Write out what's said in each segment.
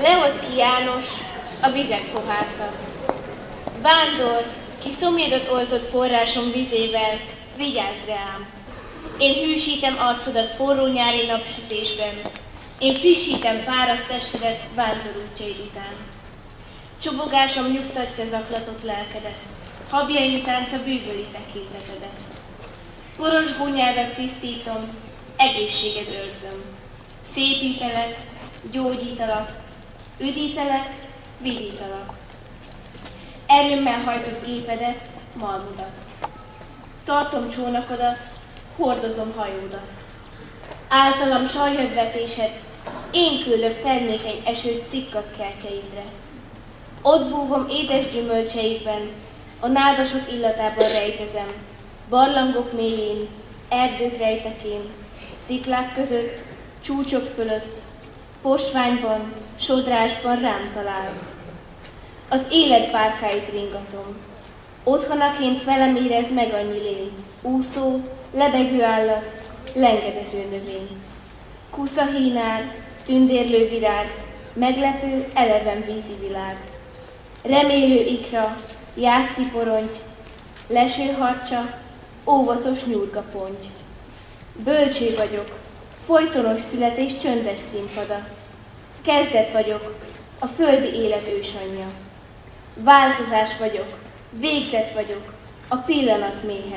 Lehoczky János, a vizek pohásza. Vándor, ki szomjadot oltott forrásom vizével, vigyázz rám! Én hűsítem arcodat forró nyári napsütésben, én frissítem fáradt testedet vándorútjaid után. Csobogásom nyugtatja zaklatott lelkedet, habjaim tánca bűvöli tekintetedet. Porosgó nyelvet tisztítom, egészséged őrzöm. Szépítelek, gyógyítalak, üdítelek, vidítalak. Erőmmel hajtott gépedet, malmodat. Tartom csónakodat, hordozom hajódat. Általam sarjadvetésed, én küldök termékeny esőt szikkadt kertjeidre. Ott búvom édes gyümölcseidben, a nádasok illatában rejtezem, barlangok mélyén, erdők rejtekén, sziklák között, csúcsok fölött, posványban, sodrásban rám találsz. Az élet bárkáit ringatom. Otthonaként velem érez meg annyi lény, úszó, lebegő állat, lengedező növény. Kuszahínár, tündérlő virág, meglepő, eleven vízi világ. Remélő ikra, játszi poronty, leső harcsa, óvatos nyúrkaponty. Bölcső vagyok, folytonos születés csöndes színpada. Kezdet vagyok, a földi élet ősanyja. Változás vagyok, végzet vagyok, a pillanat méhe.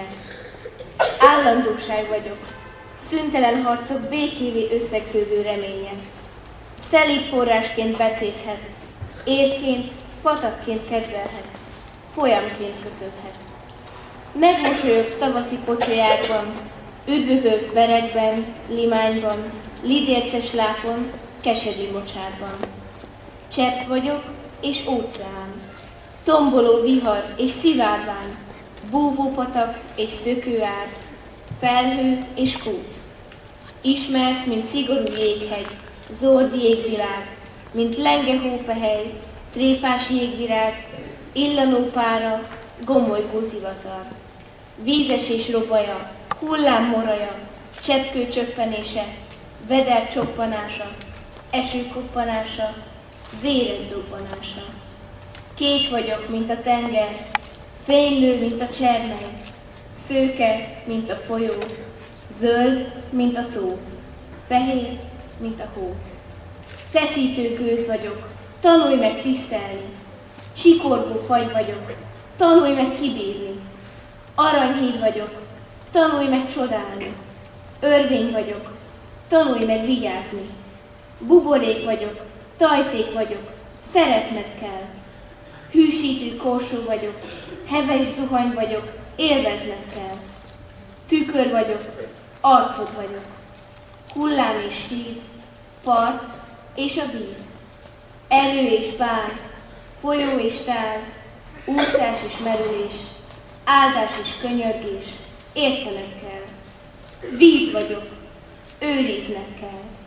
Állandóság vagyok, szüntelen harcok békévé összegződő reménye. Szelíd forrásként becézhetsz, érként, patakként kedvelhetsz, folyamként köszönhetsz. Megmosolyogsz tavaszi pocsolyákban, üdvözölsz berekben, limányban, lidérces lápon, keserű mocsárban. Csepp vagyok és óceán, tomboló vihar és szivárvány, búvópatak és szökőár, felhő és kút. Ismersz, mint szigorú jéghegy, zord jégvilág, mint lenge hópehely, tréfás jégvirág, illanó pára, gomolygó zivatar. Vízesés robaja, hullám moraja, cseppkő csöppenése, veder csoppanása, eső koppanása, véred dobbanása. Kék vagyok, mint a tenger, fénylő, mint a csermely, szőke, mint a folyó, zöld, mint a tó, fehér, mint a hó. Feszítő gőz vagyok, tanulj meg tisztelni, csikorgó fagy vagyok, tanulj meg kibírni. Aranyhíd vagyok, tanulj meg csodálni. Örvény vagyok, tanulj meg vigyázni. Buborék vagyok, tajték vagyok, szeretned kell. Hűsítő korsó vagyok, heves zuhany vagyok, élvezned kell. Tükör vagyok, arcod vagyok. Hullám és híd, part és a víz. Erő és bár, folyó és tár, úszás és merülés, áldás és könyörgés, értened kell. Víz vagyok, őrizned kell.